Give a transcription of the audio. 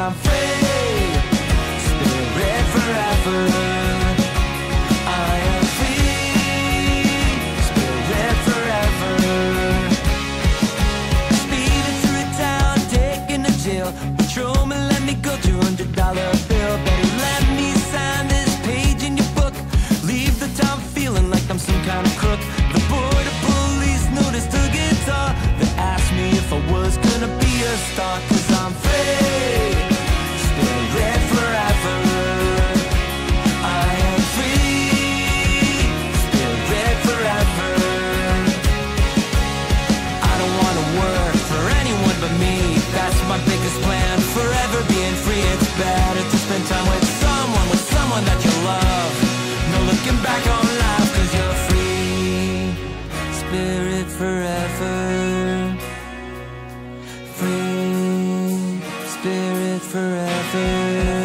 I'm free, spirit forever. I am free, spirit forever. Speeding through town, taking to jail. Patrolman let me go, $200 bill. Better let me sign this page in your book. Leave the town feeling like I'm some kind of crook. The border police noticed the guitar. They asked me if I was gonna be a star. 'Cause I'm free, spirit forever. I am free, spirit forever. I don't wanna work for anyone but me. That's my biggest plan, forever being free. It's better to spend time with someone that you love. No looking back on life, 'cause you're free, spirit forever. Free, spirit forever.